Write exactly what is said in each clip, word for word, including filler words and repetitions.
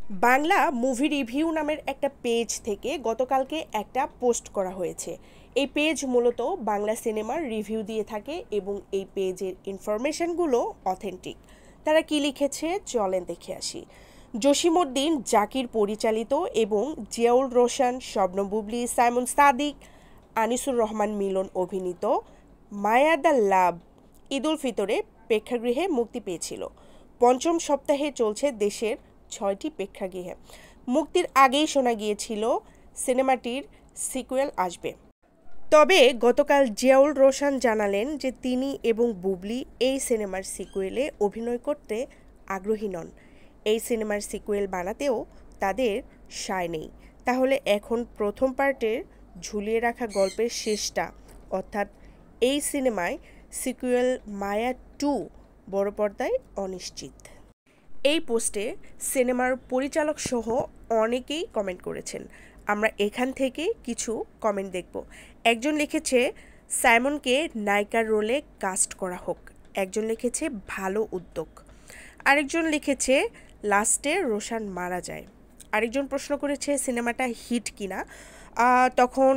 Bangla movie review নামের একটা page থেকে গতকালকে একটা পোস্ট করা হয়েছে। এই পেজ মূলত বাংলা সিনেমার রিভিউ দিয়ে থাকে এবং এই পেজের ইনফরমেশনগুলো অথেন্টিক। তারা কি লিখেছে চলেন দেখে আসি। জসিমউদ্দিন জাকির পরিচালিত এবং জিয়াউল রোশন, শবনম বুবলি, সাইমন সাদিক, আনিসুর রহমান মিলন অভিনীত মায়া দ্য লাভ ঈদ উল ফিতরে প্রেক্ষাগৃহে মুক্তি পেয়েছিল। পঞ্চম সপ্তাহে চলছে দেশের ছয়টি প্রেক্ষাগৃহে। মুক্তির আগেই শোনা গিয়েছিল সিনেমাটির সিকুয়েল আসবে। তবে গতকাল জিয়াউল রোশন জানালেন যে তিনি এবং বুবলি এই সিনেমার সিকুয়েলে অভিনয় করতে আগ্রহী নন। এই সিনেমার সিকুয়েল বানাতেও তাদের সায় নেই। তাহলে এখন প্রথম পার্টের ঝুলিয়ে রাখা গল্পের শেষটা, অর্থাৎ এই সিনেমায় সিকুয়েল মায়া টু বড় পর্দায় অনিশ্চিত। এই পোস্টে সিনেমার পরিচালক সহ অনেকেই কমেন্ট করেছেন। আমরা এখান থেকে কিছু কমেন্ট দেখব। একজন লিখেছে সাইমনকে নায়িকার রোলে কাস্ট করা হোক। একজন লিখেছে ভালো উদ্যোগ। আরেকজন লিখেছে লাস্টে রোশান মারা যায়। আরেকজন প্রশ্ন করেছে সিনেমাটা হিট কিনা। তখন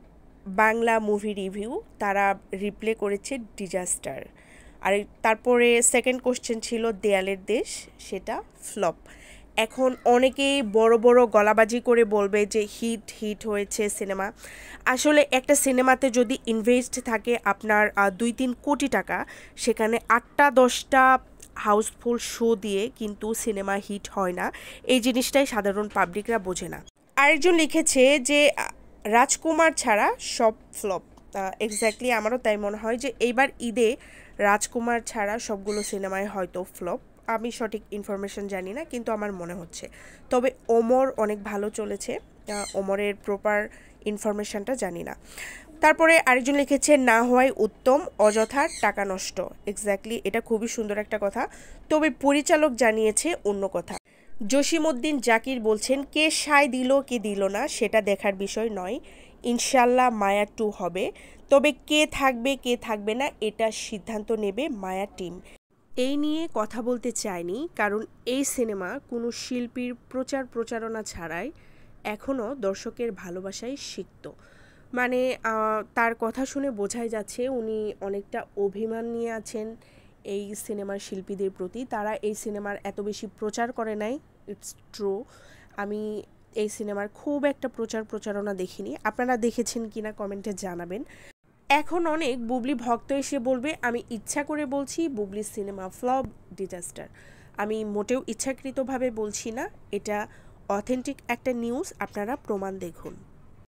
বাংলা মুভি রিভিউ তারা রিপ্লে করেছে ডিজাস্টার। আর তারপরে সেকেন্ড কোশ্চেন ছিল দেয়ালের দেশ, সেটা ফ্লপ। এখন অনেকেই বড় বড় গলাবাজি করে বলবে যে হিট হিট হয়েছে সিনেমা। আসলে একটা সিনেমাতে যদি ইনভেস্ট থাকে আপনার দুই তিন কোটি টাকা, সেখানে আটটা দশটা হাউসফুল শো দিয়ে কিন্তু সিনেমা হিট হয় না। এই জিনিসটাই সাধারণ পাবলিকরা বোঝে না। আরেকজন লিখেছে যে রাজকুমার ছাড়া সব ফ্লপ। এক্স্যাক্টলি আমারও তাই মনে হয় যে এইবার ঈদে রাজকুমার ছাড়া সবগুলো সিনেমায় হয়তো ফ্লপ। আমি সঠিক ইনফরমেশন জানি না, কিন্তু আমার মনে হচ্ছে। তবে ওমর অনেক ভালো চলেছে, ওমরের প্রপার ইনফরমেশনটা জানি না। তারপরে আরেকজন লিখেছে না হওয়াই উত্তম, অযথা টাকা নষ্ট। এক্স্যাক্টলি এটা খুবই সুন্দর একটা কথা। তবে পরিচালক জানিয়েছে অন্য কথা। জসিমউদ্দিন জাকির বলছেন কে সায় দিল কে দিল না সেটা দেখার বিষয় নয়, ইনশাল্লাহ মায়া টু হবে। তবে কে থাকবে কে থাকবে না এটা সিদ্ধান্ত নেবে মায়া টিম। এই নিয়ে কথা বলতে চাইনি, কারণ এই সিনেমা কোনো শিল্পীর প্রচার প্রচারণা ছাড়াই এখনও দর্শকের ভালোবাসায় সিক্ত। মানে তার কথা শুনে বোঝাই যাচ্ছে উনি অনেকটা অভিমান নিয়ে আছেন এই সিনেমার শিল্পীদের প্রতি। তারা এই সিনেমার এত বেশি প্রচার করে নাই, ইটস ট্রু। আমি এই সিনেমার খুব একটা প্রচার প্রচারণা দেখিনি। আপনারা দেখেছেন কিনা কমেন্টে জানাবেন। এখন অনেক বুবলি ভক্ত এসে বলবে আমি ইচ্ছা করে বলছি বুবলির সিনেমা ফ্লপ, ডিজাস্টার। আমি মোটেও ইচ্ছাকৃতভাবে বলছি না, এটা অথেন্টিক একটা নিউজ, আপনারা প্রমাণ দেখুন।